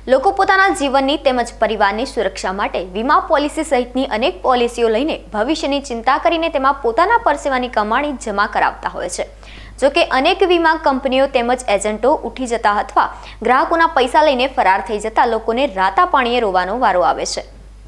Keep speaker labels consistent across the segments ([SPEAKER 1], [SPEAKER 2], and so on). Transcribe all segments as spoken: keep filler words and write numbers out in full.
[SPEAKER 1] લોકો પોતાના જીવનની તેમજ પરિવારની સુરક્ષા માટે વીમા પોલિસી સહિતની અનેક પોલિસીઓ લઈને ભવિષ્યની ચિંતા કરીને તેમાં પોતાના પરસેવાની કમાણી જમા કરાવતા હોય છે। જો કે અનેક વીમા કંપનીઓ તેમજ એજન્ટો ઉઠી જતા અથવા ગ્રાહકોના પૈસા લઈને ફરાર થઈ જતા લોકોને રાતા પાણીએ રોવાનો વારો આવે છે।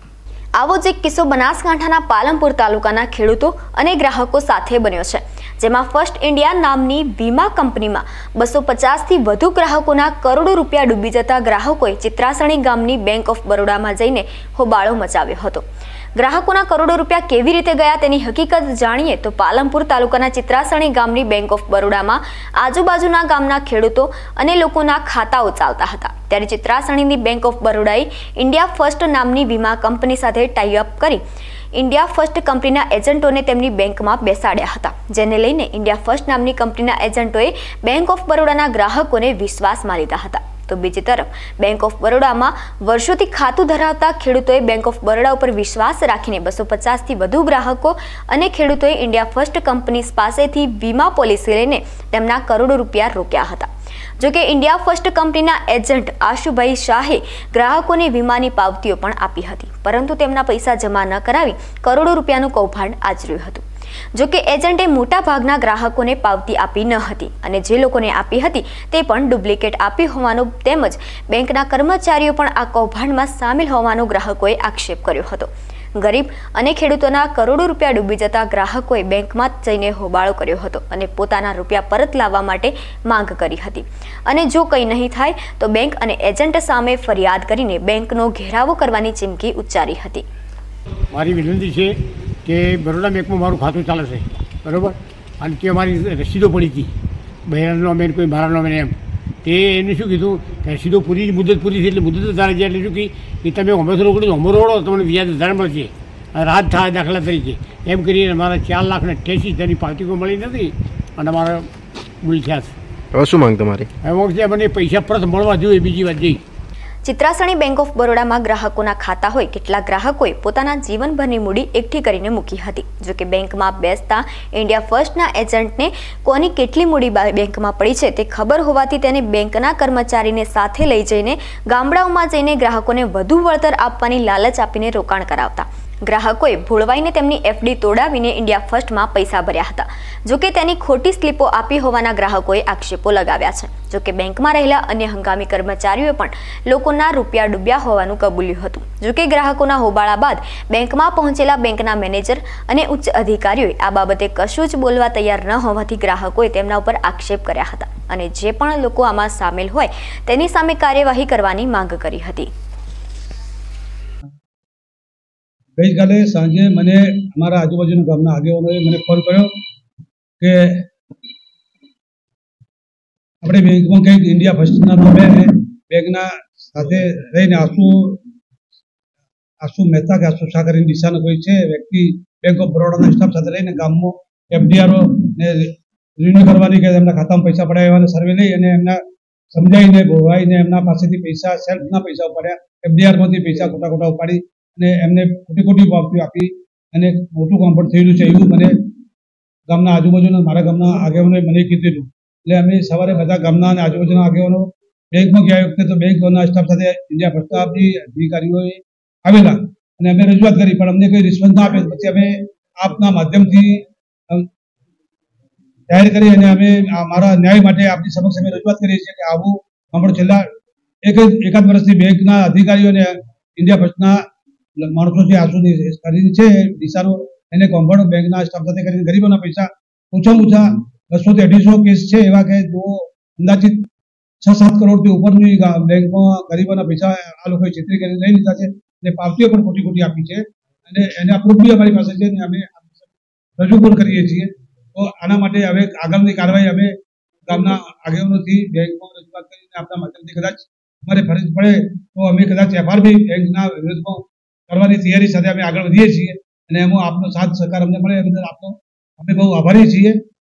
[SPEAKER 1] આવો જ એક કિસ્સો બનાસકાંઠાના પાલનપુર તાલુકાના ખેડૂતો અને ગ્રાહકો સાથે બન્યો છે, જેમાં ફર્સ્ટ ઇન્ડિયા નામની વીમા કંપનીમાં બસો પચાસ થી વધુ ગ્રાહકોના કરોડો રૂપિયા ડૂબી જતા ગ્રાહકોએ ચિત્રાસણી ગામની બેંક ઓફ બરોડામાં જઈને હોબાળો મચાવ્યો હતો। ગ્રાહકોના કરોડો રૂપિયા કેવી રીતે ગયા તેની હકીકત જાણીએ તો પાલનપુર તાલુકાના ચિત્રાસણી ગામની બેંક ઓફ બરોડામાં આજુબાજુના ગામના ખેડૂતો અને લોકોના ખાતાઓ ચાલતા હતા, ત્યારે ચિત્રાસણીની બેંક ઓફ બરોડાએ ઇન્ડિયા ફર્સ્ટ નામની વીમા કંપની સાથે ટાઈ અપ કરી ઇન્ડિયા ફર્સ્ટ કંપનીના એજન્ટોને તેમની બેંકમાં બેસાડ્યા હતા, જેને લઈને ઇન્ડિયા ફર્સ્ટ નામની કંપનીના એજન્ટોએ બેંક ઓફ બરોડાના ગ્રાહકોને વિશ્વાસમાં લીધા હતા। તો બીજી તરફ બેંક ઓફ બરોડામાં વર્ષોથી ખાતું ધરાવતા ખેડૂતોએ બેંક ઓફ બરોડા ઉપર વિશ્વાસ રાખીને બસો પચાસ થી વધુ ગ્રાહકો અને ખેડૂતોએ ઇન્ડિયા ફર્સ્ટ કંપની પાસેથી વીમા પોલિસી લઈને તેમના કરોડો રૂપિયા રોક્યા હતા। જો કે ઇન્ડિયા ફર્સ્ટ કંપનીના એજન્ટ આશુભાઈ શાહે ગ્રાહકોને વીમાની પાવતીઓ પણ આપી હતી, પરંતુ તેમના પૈસા જમા ન કરાવી કરોડો રૂપિયાનું કૌભાંડ આચર્યું હતું। જો કે એજન્ટે મોટા ભાગના ગ્રાહકોને પાવતી આપી ન હતી અને જે લોકોને આપી હતી તે પણ ડુપ્લિકેટ આપી હોવાનો તેમજ બેંકના કર્મચારીઓ પણ આ કૌભાંડમાં સામેલ હોવાનો ગ્રાહકોએ આક્ષેપ કર્યો હતો। ગરીબ અને ખેડૂતોના કરોડો રૂપિયા ડૂબી જતા ગ્રાહકોએ બેંકમાં જઈને હોબાળો કર્યો હતો અને પોતાના રૂપિયા પરત લાવવા માટે માંગ કરી હતી અને જો કંઈ નહીં થાય તો બેંક અને એજન્ટ સામે ફરિયાદ કરીને બેંકનો ઘેરાવો કરવાની ચીમકી ઉચ્ચારી હતી।
[SPEAKER 2] મારી વિનંતી છે કે બરોડા બેંકમાં મારું ખાતું ચાલે છે, બરાબર, અને તે મારી રસીદો પડી હતી, બહેરાનો મેન કોઈ મારાનો મેન એમ તે એને શું કીધું કે રસીદો પૂરી મુદત પૂરી થઈ એટલે મુદત વધારે જાય એટલે શું કે તમે હમણાં રોકડો હમણાં રોડો તમને વ્યાજ વધારે મળશે, રાત થાય દાખલા તરીકે એમ કરીને મારા ચાર લાખ ને અઠ્યાસી હજારની પાવતીઓ મળી નથી અને મારા ભૂલ થયા છે।
[SPEAKER 3] હવે શું માંગ તમારી?
[SPEAKER 2] હવે મને પૈસા પરત મળવા જોઈએ, બીજી વાત જઈ।
[SPEAKER 1] ચિત્રાસણી બેંક ઓફ બરોડામાં ગ્રાહકોના ખાતા હોય કેટલાક ગ્રાહકોએ પોતાના જીવનભરની મૂડી એકઠી કરીને મૂકી હતી। જો કે બેંકમાં બેસતા ઇન્ડિયા ફર્સ્ટના એજન્ટને કોની કેટલી મૂડી બેંકમાં પડી છે તે ખબર હોવાથી તેને બેંકના કર્મચારીને સાથે લઈ જઈને ગામડાઓમાં જઈને ગ્રાહકોને વધુ વળતર આપવાની લાલચ આપીને રોકાણ કરાવતા ગ્રાહકોએ ભોળવાઈને તેમની એફડી તોડાવીને ઇન્ડિયા ફર્સ્ટમાં પૈસા ભર્યા હતા। જો કે તેની ખોટી સ્લીપો આપી હોવાના ગ્રાહકોએ આક્ષેપો લગાવ્યા છે। જો કે બેંકમાં રહેલા અન્ય હંગામી કર્મચારીઓએ પણ લોકોના રૂપિયા ડૂબ્યા હોવાનું કબૂલ્યું હતું। જો કે ગ્રાહકોના હોબાળા બાદ બેંકમાં પહોંચેલા બેંકના મેનેજર અને ઉચ્ચ અધિકારીઓએ આ બાબતે કશું જ બોલવા તૈયાર ન હોવાથી ગ્રાહકોએ તેમના ઉપર આક્ષેપ કર્યા હતા અને જે પણ લોકો આમાં સામેલ હોય તેની સામે કાર્યવાહી કરવાની માંગ કરી હતી।
[SPEAKER 4] ગઈકાલે સાંજે મને અમારા આજુબાજુના ગામના આગેવાનોએ મને ફોન કર્યો કે આપણે બેંકમાં કંઈક ઇન્ડિયા ફર્સ્ટના નામે બેંકના સાથે રહીને આસુ આસુ મહેતા કે આસુ શાહ કરીને દિશાનો કોઈ છે વ્યક્તિ બેંક ઓફ બરોડાના સ્ટાફ સાથે લઈને ગામમાં એફડીઆરઓ ને રિન્યુ કરવાની કે એમના ખાતામાં પૈસા પડાવવાના સર્વે લઈ અને એમના સમજાવીને ભોળવાઈને એમના પાસેથી પૈસા સેલ્ફના પૈસા ઉપાડ્યા, એફડીઆરમાંથી પૈસા ખોટા ખોટા ઉપાડી અને એમને ખોટી ખોટી પાવતીઓ આપી અને મોટું કામ પણ થયેલું છે એવું મને ગામના આજુબાજુના મારા ગામના આગેવાનોએ મને કીધેલું। એટલે અમે સવારે બધા ગામના અને આજુબાજુના આગેવાનો બેંકમાં ગયા વખતે તો બેંકના સ્ટાફ સાથે ઇન્ડિયા ફર્સ્ટ સ્ટાફની અધિકારીઓએ આવેલા અને અમે રજૂઆત કરી પણ અમને કોઈ રિસ્પોન્સ ના આપે। પછી અમે આપના માધ્યમથી જાહેર કરી અને અમે મારા ન્યાય માટે આપની સમક્ષ અમે રજૂઆત કરીએ છીએ કે આવું હમણાં છેલ્લા એક એકાદ વર્ષથી બેંકના અધિકારીઓને ઇન્ડિયા ફર્સ્ટના માણસો જે આસુની કરીને છે દિશાનો એને કોમ્પાઉન્ડ બેંકના સ્ટાફ સાથે કરીને ગરીબોના પૈસા ઓછામાં ઓછા બસો થી અઢીસો કેસ છે એવા કે જો અંદાજિત છ સાત કરોડથી ઉપરની બેંકમાં ગરીબોના પૈસા આ લોકોએ છેતરી કરીને લઈ લીધા છે અને પાવતીઓ પણ ખોટી ખોટી આપી છે અને એના પ્રૂફ બી અમારી પાસે છે ને અમે રજૂ પણ કરીએ છીએ। તો આના માટે હવે આગળની કાર્યવાહી અમે ગામના આગેવાનોથી બેંકમાં રજૂઆત કરીને આપણા માધ્યમથી કદાચ અમારે ફરજ પડે તો અમે કદાચ એફઆર બી બેંકના વિરુદ્ધમાં કરવાની તૈયારી સાથે અમે આગળ વધીએ છીએ અને એમાં આપનો સાથ સહકાર અમને મળે એ બદલ આપનો અમે બહુ આભારી છીએ।